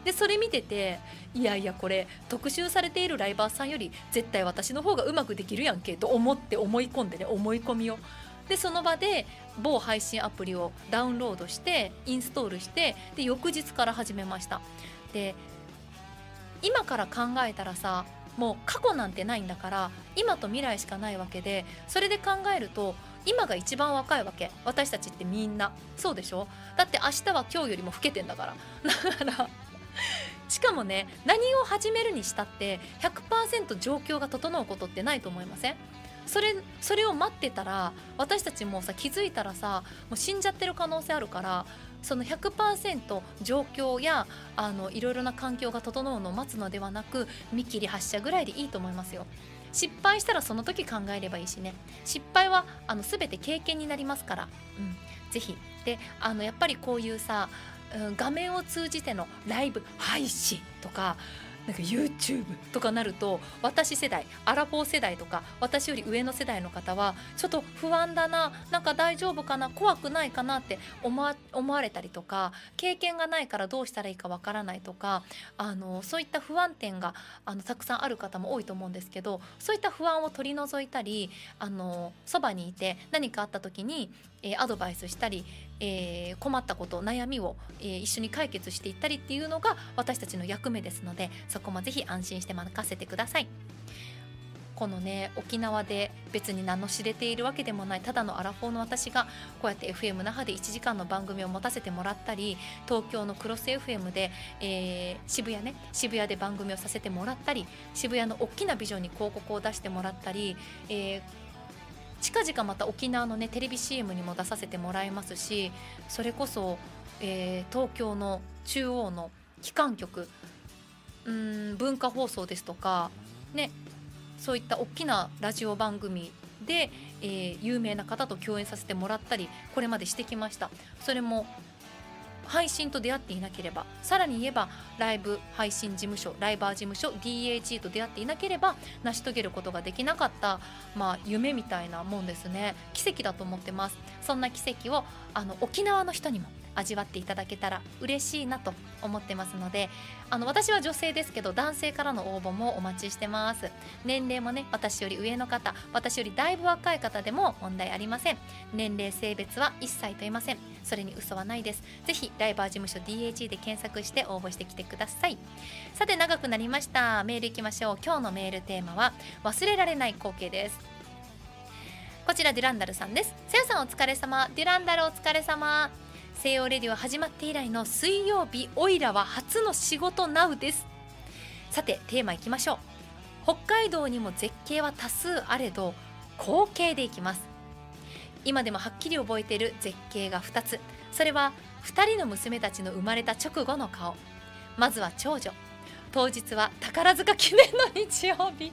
でそれ見てて、いやいやこれ特集されているライバーさんより絶対私の方がうまくできるやんけと思って思い込んでね、思い込みをでその場で某配信アプリをダウンロードしてインストールして、で翌日から始めました。で今から考えたらさ、もう過去なんてないんだから今と未来しかないわけで、それで考えると今が一番若いわけ、私たちってみんなそうでしょ。だって明日は今日よりも老けてんだからだからしかもね、何を始めるにしたって ひゃくパーセント 状況が整うことってないと思いません？それそれを待ってたら私たちもさ、気づいたらさもう死んじゃってる可能性あるから、その ひゃくパーセント 状況やあのいろいろな環境が整うのを待つのではなく、見切り発車ぐらいでいいと思いますよ。失敗したらその時考えればいいしね、失敗はあの全て経験になりますから、うん、ぜひであのやっぱりこういうさ、うん、画面を通じてのライブ配信とかなんか YouTube とかなると、私世代アラフォー世代とか私より上の世代の方はちょっと不安だな、なんか大丈夫かな、怖くないかなって思わ、思われたりとか、経験がないからどうしたらいいかわからないとか、あのそういった不安点があのたくさんある方も多いと思うんですけど、そういった不安を取り除いたり、あのそばにいて何かあった時に、えー、アドバイスしたり、えー、困ったこと悩みを、えー、一緒に解決していったりっていうのが私たちの役目ですので、そこもぜひ安心して任せてください。このね、沖縄で別に名の知れているわけでもないただのアラフォーの私がこうやって エフエム 那覇でいちじかんの番組を持たせてもらったり、東京のクロス エフエム で、えー、渋谷ね渋谷で番組をさせてもらったり、渋谷の大きなビジョンに広告を出してもらったり、えー近々また沖縄のねテレビ シーエム にも出させてもらいますし、それこそ、えー、東京の中央の機関局、うーん文化放送ですとかね、そういった大きなラジオ番組で、えー、有名な方と共演させてもらったりこれまでしてきました。それも配信と出会っていなければ、さらに言えばライブ配信事務所ライバー事務所 ディーエージー と出会っていなければ成し遂げることができなかった、まあ、夢みたいなもんですね。奇跡だと思ってます。そんな奇跡をあの沖縄の人にも味わっていただけたら嬉しいなと思ってますので、あの私は女性ですけど男性からの応募もお待ちしてます。年齢もね、私より上の方、私よりだいぶ若い方でも問題ありません。年齢性別は一切問いません。それに嘘はないです。ぜひライバー事務所 ディーエージー で検索して応募してきてください。さて長くなりました。メールいきましょう。今日のメールテーマは忘れられない光景です。こちらデュランダルさんです。さよさんお疲れ様。デュランダルお疲れ様。西洋レディオ始まって以来の水曜日、おいらは初の仕事ナウです。さてテーマいきましょう。北海道にも絶景は多数あれど光景でいきます。今でもはっきり覚えている絶景がふたつ。それはふたりの娘たちの生まれた直後の顔。まずは長女、当日は宝塚記念の日曜日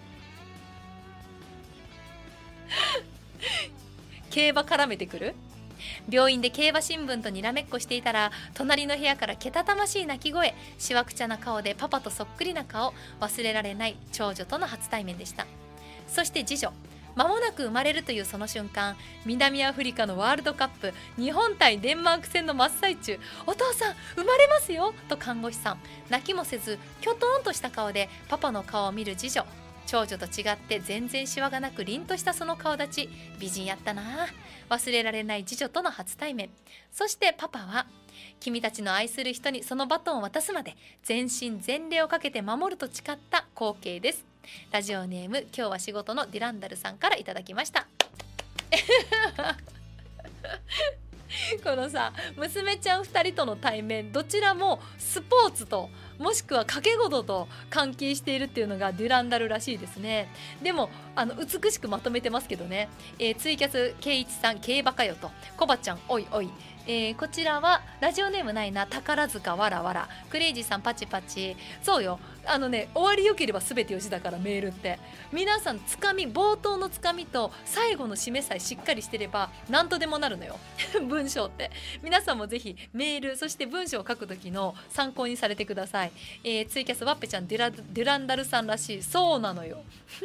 競馬絡めてくる。病院で競馬新聞とにらめっこしていたら、隣の部屋からけたたましい泣き声、しわくちゃな顔でパパとそっくりな顔、忘れられない長女との初対面でした。そして次女、間もなく生まれるというその瞬間、南アフリカのワールドカップ日本対デンマーク戦の真っ最中、お父さん生まれますよと看護師さん、泣きもせずきょとんとした顔でパパの顔を見る次女。長女と違って全然シワがなく凛としたその顔立ち、美人やったな。忘れられない次女との初対面。そしてパパは、君たちの愛する人にそのバトンを渡すまで全身全霊をかけて守ると誓った光景です。ラジオネーム今日は仕事のディランダルさんからいただきましたこのさ、娘ちゃんふたりとの対面、どちらもスポーツともしくは掛け事と関係しているっていうのがデュランダルらしいですね。でもあの美しくまとめてますけどね、えー、ツイキャスケイイチさん競馬かよと、コバちゃんおいおい、えー、こちらはラジオネームないな、宝塚わらわら、クレイジーさんパチパチ。そうよ、あのね、終わりよければ全てよしだから。メールって皆さんつかみ、冒頭のつかみと最後の締めさえしっかりしてれば何とでもなるのよ文章って。皆さんもぜひメール、そして文章を書く時の参考にされてください。えー、ツイキャスワッペちゃんデュラ、デュランダルさんらしい。そうなのよ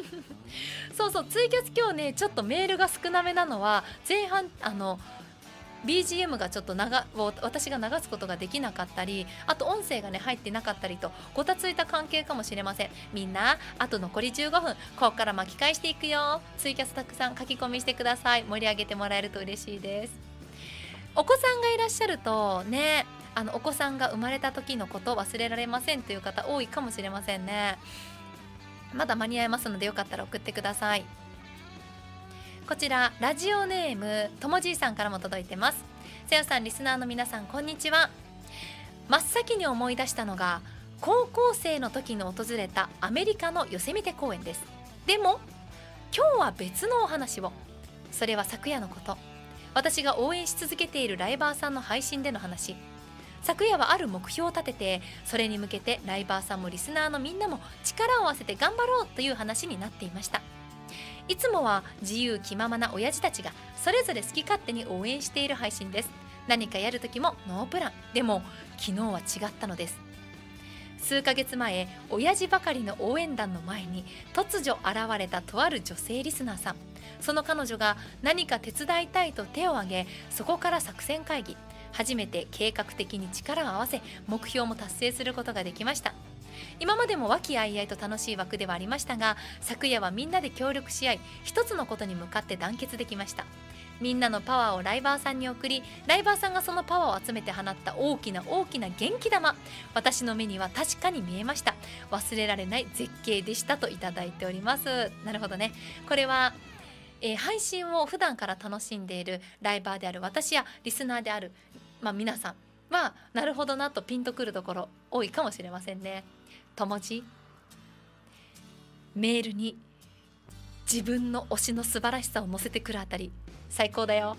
そうそう、ツイキャス今日ねちょっとメールが少なめなのは、前半あのビージーエム がちょっと長を私が流すことができなかったり、あと音声がね入ってなかったりとごたついた関係かもしれません。みんなあと残りじゅうごふん、ここから巻き返していくよ。ツイキャスたくさん書き込みしてください。盛り上げてもらえると嬉しいです。お子さんがいらっしゃるとね、あのお子さんが生まれた時のこと忘れられませんという方多いかもしれませんね。まだ間に合いますのでよかったら送ってください。こちらラジオネームともじいさんからも届いてます。せよさん、リスナーの皆さん、こんにちは。真っ先に思い出したのが高校生の時に訪れたアメリカのヨセミテ公園です。でも今日は別のお話を。それは昨夜のこと。私が応援し続けているライバーさんの配信での話。昨夜はある目標を立てて、それに向けてライバーさんもリスナーのみんなも力を合わせて頑張ろうという話になっていました。いつもは自由気ままな親父たちがそれぞれ好き勝手に応援している配信です。何かやるときもノープラン。でも昨日は違ったのです。数ヶ月前、親父ばかりの応援団の前に突如現れたとある女性リスナーさん。その彼女が何か手伝いたいと手を挙げ、そこから作戦会議。初めて計画的に力を合わせ、目標も達成することができました。今までも和気あいあいと楽しい枠ではありましたが、昨夜はみんなで協力し合い、一つのことに向かって団結できました。みんなのパワーをライバーさんに送り、ライバーさんがそのパワーを集めて放った大きな大きな元気玉、私の目には確かに見えました。忘れられない絶景でしたといただいております。なるほどね。これは、えー、配信を普段から楽しんでいるライバーである私やリスナーである、まあ、皆さんはなるほどなとピンとくるところ多いかもしれませんね。ともじ、メールに自分の推しの素晴らしさを載せてくるあたり最高だよ。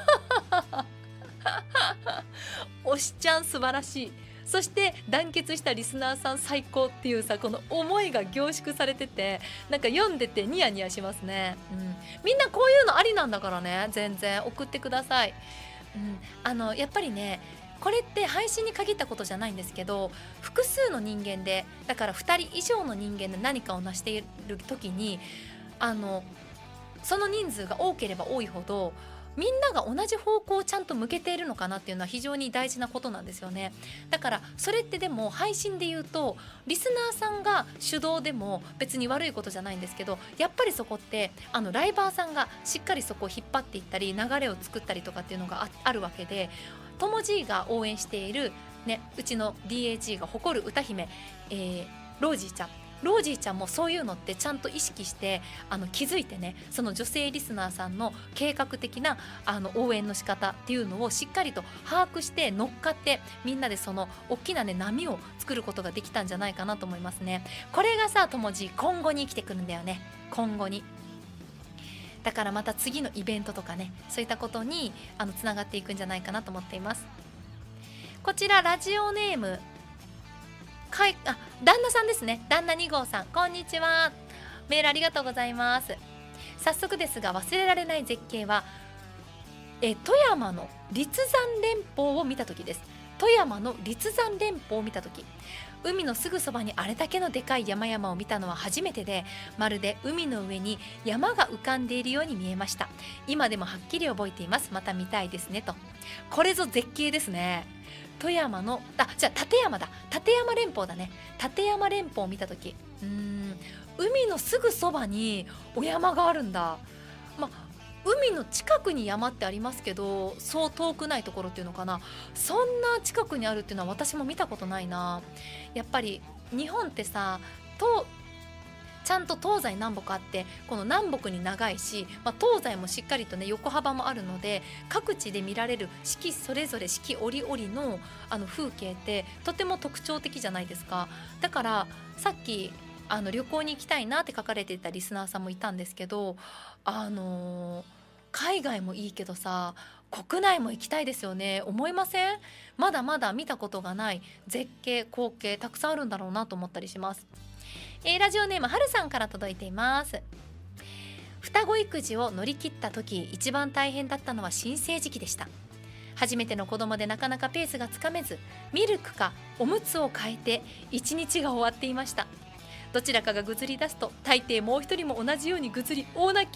推しちゃん素晴らしい。そして団結したリスナーさん最高っていうさ、この思いが凝縮されてて、なんか読んでてニヤニヤしますね、うん、みんなこういうのありなんだからね、全然送ってください、うん、あのやっぱりね、これって配信に限ったことじゃないんですけど、複数の人間で、だからふたり以上の人間で何かを成している時に、あのその人数が多ければ多いほどみんなが同じ方向をちゃんと向けているのかなっていうのは非常に大事なことなんですよね。だからそれってでも配信で言うとリスナーさんが主導でも別に悪いことじゃないんですけど、やっぱりそこってあのライバーさんがしっかりそこを引っ張っていったり流れを作ったりとかっていうのが あ, あるわけで、ともじが応援している、ね、うちの ディーエージー が誇る歌姫、えー、ロージーちゃんロージーちゃんもそういうのってちゃんと意識してあの気づいてね、その女性リスナーさんの計画的なあの応援の仕方っていうのをしっかりと把握して乗っかって、みんなでその大きなね波を作ることができたんじゃないかなと思いますね。これがさ、ともじ今後に生きてくるんだよね。今後にだからまた次のイベントとかね、そういったことにあのつながっていくんじゃないかなと思っています。こちらラジオネームかいあ旦那さんですね。旦那に号さん、こんにちは。メールありがとうございます。早速ですが、忘れられない絶景はえ富山の立山連峰を見た時です。富山の立山連峰を見た時、海のすぐそばにあれだけのでかい山々を見たのは初めてで、まるで海の上に山が浮かんでいるように見えました。今でもはっきり覚えています。また見たいですねと。これぞ絶景ですね。富山のあじゃあ立山だ立山連峰だね。立山連峰を見た時、うーん海のすぐそばにお山があるんだ。まあ海の近くに山ってありますけど、そう遠くないところっていうのかな、そんな近くにあるっていうのは私も見たことないな。やっぱり日本ってさ、とちゃんと東西南北あって、この南北に長いし、まあ、東西もしっかりとね横幅もあるので、各地で見られる四季それぞれ四季折々のあの風景ってとても特徴的じゃないですか。だからさっきあの旅行に行きたいなって書かれていたリスナーさんもいたんですけど、あのー、海外もいいけどさ、国内も行きたいですよね。思いません？まだまだ見たことがない絶景光景たくさんあるんだろうなと思ったりします。えー、ラジオネームはるさんから届いています。双子育児を乗り切った時、一番大変だったのは新生児期でした。初めての子供でなかなかペースがつかめず、ミルクかおむつを変えて一日が終わっていました。どちらかがぐずり出すと大抵もう一人も同じようにぐずり大泣き。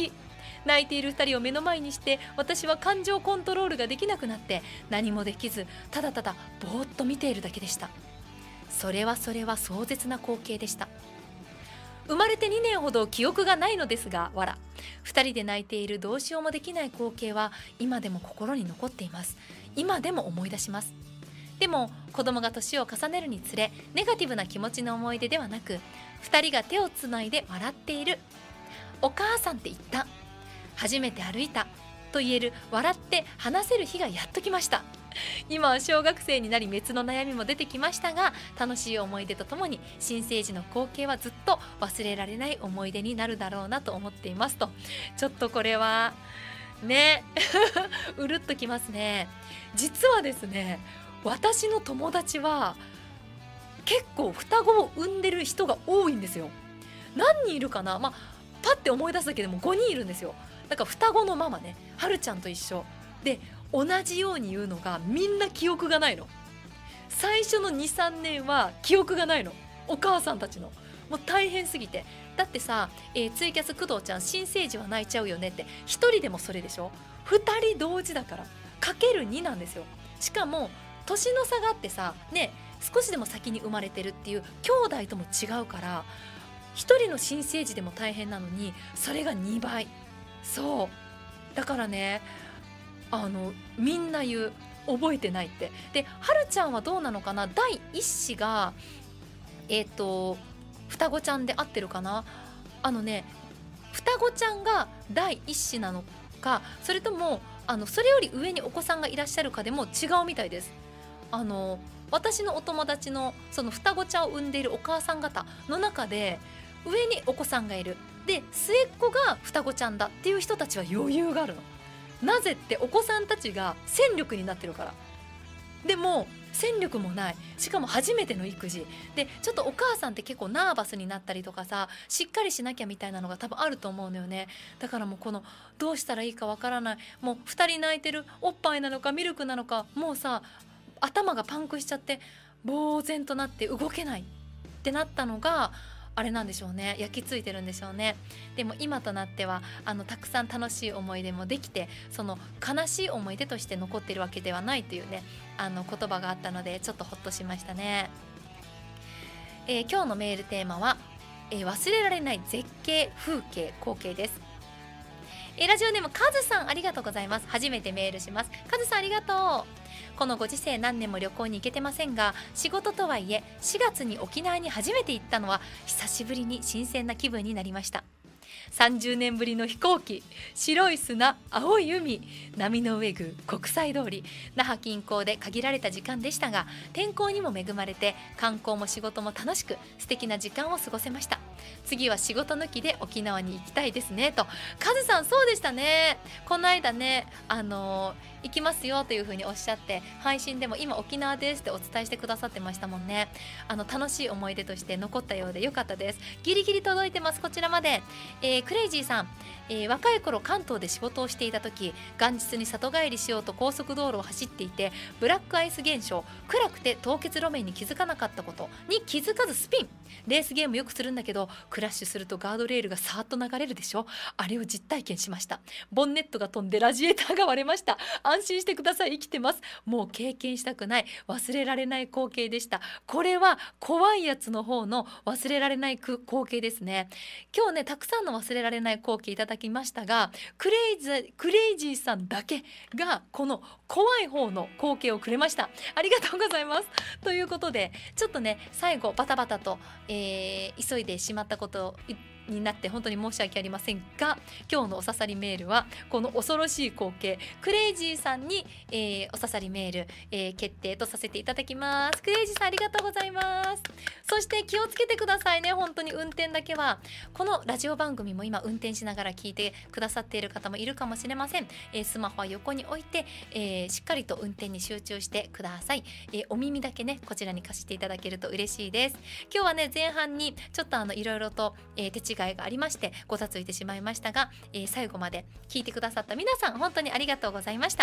泣いているふたりを目の前にして私は感情コントロールができなくなって何もできずただただぼーっと見ているだけでした。それはそれは壮絶な光景でした。生まれてにねんほど記憶がないのですがわらふたりで泣いているどうしようもできない光景は今でも心に残っています。今でも思い出します。でも子供が年を重ねるにつれネガティブな気持ちの思い出ではなくふたりが手をつないで笑っている、お母さんって言った、初めて歩いたと言える笑って話せる日がやっと来ました。今は小学生になり別の悩みも出てきましたが楽しい思い出とともに新生児の光景はずっと忘れられない思い出になるだろうなと思っていますと。ちょっとこれはねうるっときますね。実はですね私の友達は結構双子を産んでる人が多いんですよ。何人いるかな、まあパッて思い出すだけでもごにんいるんですよ。だから双子のママね、はるちゃんと一緒で同じように言うのがみんな記憶がないの。最初の にさんねんは記憶がないの、お母さんたちの。もう大変すぎて。だってさ、えー、ツイキャス工藤ちゃん新生児は泣いちゃうよねってひとりでもそれでしょ、ふたり同時だからかけるになんですよ。しかも年の差があってさね、少しでも先に生まれてるっていう兄弟とも違うからひとりの新生児でも大変なのにそれがにばい。そうだからね、あのみんな言う、覚えてないって。ではるちゃんはどうなのかな、第一子がえっ、ー、と双子ちゃんで合ってるかな。あのね双子ちゃんが第一子なのかそれともあのそれより上にお子さんがいらっしゃるかでも違うみたいです。あの私のお友達のその双子ちゃんを産んでいるお母さん方の中で上にお子さんがいる、で末っ子が双子ちゃんだっていう人たちは余裕があるの。なぜってお子さんたちが戦力になってるから。でも戦力もない、しかも初めての育児でちょっとお母さんって結構ナーバスになったりとかさ、しっかりしなきゃみたいなのが多分あると思うのよね。だからもうこのどうしたらいいかわからない、もうふたり泣いてる、おっぱいなのかミルクなのかもうさ頭がパンクしちゃって呆然となって動けないってなったのがあれなんでしょうね、焼き付いてるんでしょうね。でも今となってはあのたくさん楽しい思い出もできて、その悲しい思い出として残ってるわけではないというねあの言葉があったのでちょっとほっとしましたね。えー、今日のメールテーマは、えー、忘れられない絶景風景光景です。えー、ラジオネームカズさんありがとうございます。初めてメールします。カズさんありがとう。このご時世何年も旅行に行けてませんが仕事とはいえしがつに沖縄に初めて行ったのは久しぶりに新鮮な気分になりました。さんじゅうねんぶりの飛行機、白い砂、青い海、波の上宮、国際通り、那覇近郊で限られた時間でしたが天候にも恵まれて観光も仕事も楽しく素敵な時間を過ごせました。次は仕事抜きで沖縄に行きたいですねと。カズさんそうでしたね、この間ねあのー、行きますよというふうにおっしゃって配信でも今沖縄ですってお伝えしてくださってましたもんね。あの楽しい思い出として残ったようでよかったです。ギリギリ届いてます。こちらまで、えー、クレイジーさん、えー、若い頃関東で仕事をしていた時元日に里帰りしようと高速道路を走っていてブラックアイス現象、暗くて凍結路面に気づかなかったことに気づかずスピン。レースゲームよくするんだけどクラッシュするとガードレールがさーっと流れるでしょ、あれを実体験しました。ボンネットが飛んでラジエーターが割れました。安心してください、生きてます。もう経験したくない忘れられない光景でした。これは怖いやつの方の忘れられない光景ですね。今日ねたくさんの忘れられない光景いただきましたがクレイズクレイジーさんだけがこの怖い方の光景をくれました。ありがとうございます。ということでちょっとね最後バタバタと、えー、急いでしまったことになって本当に申し訳ありませんが今日のお刺さりメールはこの恐ろしい光景クレイジーさんに、えー、お刺さりメール、えー、決定とさせていただきます。クレイジーさんありがとうございます。そして気をつけてくださいね。本当に運転だけはこのラジオ番組も今運転しながら聞いてくださっている方もいるかもしれません。えー、スマホは横に置いて、えー、しっかりと運転に集中してください。えー、お耳だけねこちらに貸していただけると嬉しいです。今日はね前半にちょっとあのいろいろと、えー、手違いがありましてごたついてしまいましたが、えー、最後まで聞いてくださった皆さん本当にありがとうございました。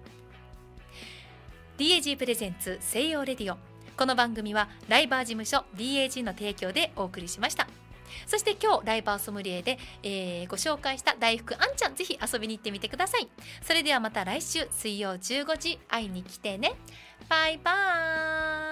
ディーエージー プレゼンツ西洋レディオ、この番組はライバー事務所 ディーエージー の提供でお送りしました。 そして今日ライバーソムリエで、えー、ご紹介した大福あんちゃん、ぜひ遊びに行ってみてください。それではまた来週水曜じゅうごじ会いに来てね。バイバーイ。